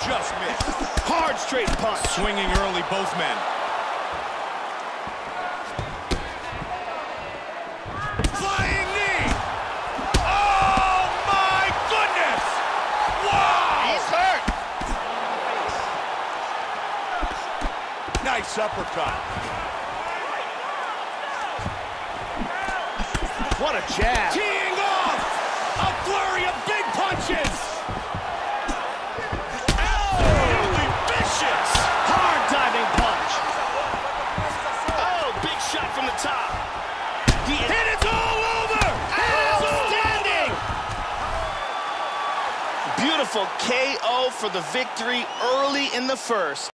just missed. Hard straight punch. Swinging early, both men. Flying knee. Oh, my goodness. Wow. He's hurt. Nice uppercut. What a jab. Teeing off. A flurry of big punches. Absolutely vicious. Hard diving punch. Oh, big shot from the top. And it's all over. Outstanding. Beautiful KO for the victory early in the first.